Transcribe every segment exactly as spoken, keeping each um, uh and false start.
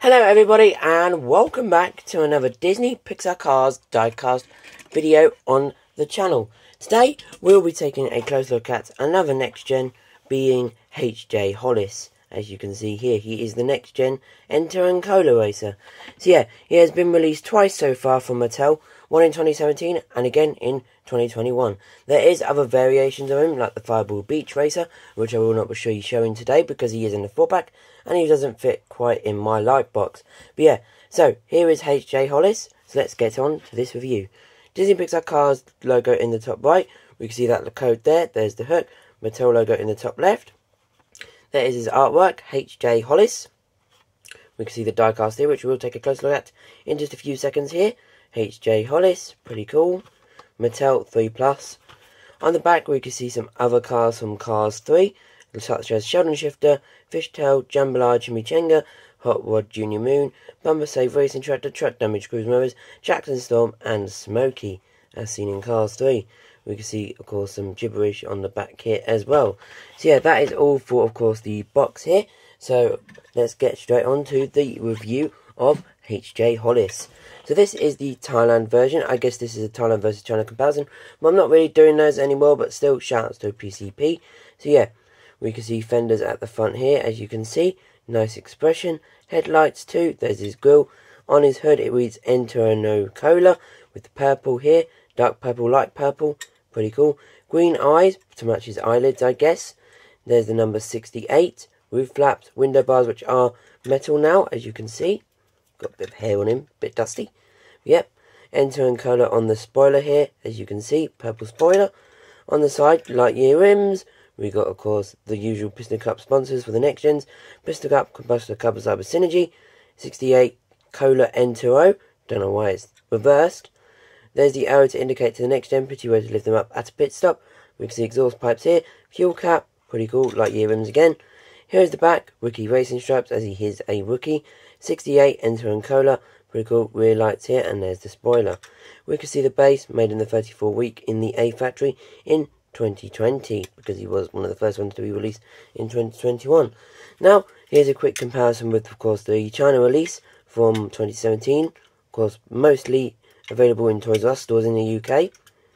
Hello everybody and welcome back to another Disney Pixar Cars diecast video on the channel. Today we'll be taking a close look at another next gen, being H J Hollis. As you can see here, he is the next gen Enter and Cola racer. So yeah, he has been released twice so far from Mattel, one in twenty seventeen and again in twenty twenty-one. There is other variations of him, like the Fireball Beach Racer, which I will not be sure showing today because he is in the four pack and he doesn't fit quite in my light box. But yeah, so here is H J Hollis. So let's get on to this review. Disney Pixar Cars logo in the top right. We can see that the code there. There's the hook. Mattel logo in the top left. There is his artwork, H J Hollis. We can see the diecast here, which we'll take a close look at in just a few seconds here. H J Hollis, pretty cool. Mattel three plus. On the back we can see some other cars from Cars three, such as Sheldon Shifter, Fishtail, Jambalaya Chimichenga, Hot Rod Junior Moon, Bumper Save Racing Tractor, Truck Damage Cruise Motors, Jackson Storm and Smokey, as seen in Cars three. We can see, of course, some gibberish on the back here as well. So yeah, that is all for, of course, the box here. So let's get straight on to the review of H J Hollis. So this is the Thailand version. I guess this is a Thailand versus China comparison. But I'm not really doing those anymore, but still, shoutouts to P C P. So yeah, we can see fenders at the front here, as you can see. Nice expression. Headlights too. There's his grille. On his hood it reads Enter and No Cola, with the purple here. Dark purple, light purple. Pretty cool. Green eyes to match his eyelids, I guess. There's the number sixty-eight. Roof flaps, window bars, which are metal now, as you can see. Got a bit of hair on him, a bit dusty. Yep. Enter and Cola on the spoiler here, as you can see. Purple spoiler. On the side, Lightyear rims. We got, of course, the usual Piston Cup sponsors for the next gens. Piston Cup, Combustor Cup, Cyber Synergy. sixty-eight, Cola Enter O. Don't know why it's reversed. There's the arrow to indicate to the next gen, pretty way to lift them up at a pit stop. We can see exhaust pipes here. Fuel cap, pretty cool, Lightyear rims again. Here's the back, Rookie Racing Stripes, as he is a rookie. sixty-eight, Enter and Cola, pretty cool, rear lights here, and there's the spoiler. We can see the base, made in the thirty-four week in the A factory in twenty twenty, because he was one of the first ones to be released in twenty twenty-one. Now, here's a quick comparison with, of course, the China release from twenty seventeen. Of course, mostly available in Toys R Us stores in the U K.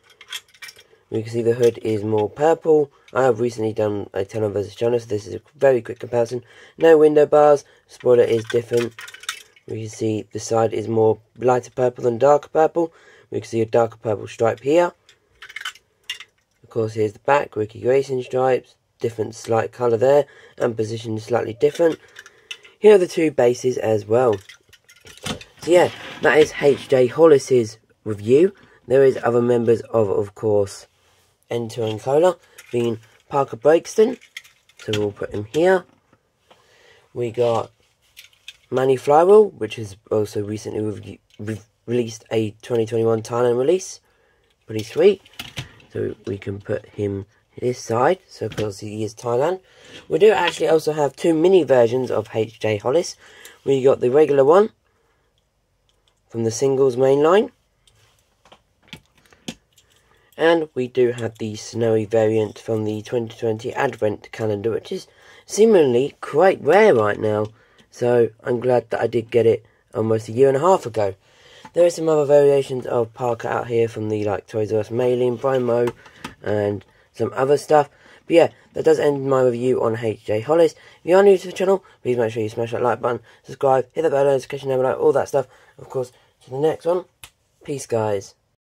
We can see the hood is more purple. I have recently done a Thailand versus China, so this is a very quick comparison. No window bars. Spoiler is different. We can see the side is more lighter purple than darker purple. We can see a darker purple stripe here. Of course, here's the back, Rookie Racing Stripes. Different slight colour there, and position slightly different. Here are the two bases as well. So yeah, that is H J Hollis's review. There is other members of, of course, Enter and Cola, being Parker Breakston. So we'll put him here. We got Manny Flywheel, which has also recently re re released a twenty twenty-one Thailand release. Pretty sweet. So we can put him this side, so because he is Thailand. We do actually also have two mini versions of H J Hollis. We got the regular one from the singles main line. And we do have the snowy variant from the twenty twenty Advent calendar, which is seemingly quite rare right now. So I'm glad that I did get it almost a year and a half ago. There are some other variations of Parker out here from the like Toys R Us mailing, promo, and some other stuff. But yeah, that does end my review on H J Hollis. If you are new to the channel, please make sure you smash that like button, subscribe, hit that bell notification, never like all that stuff. Of course, to the next one. Peace, guys.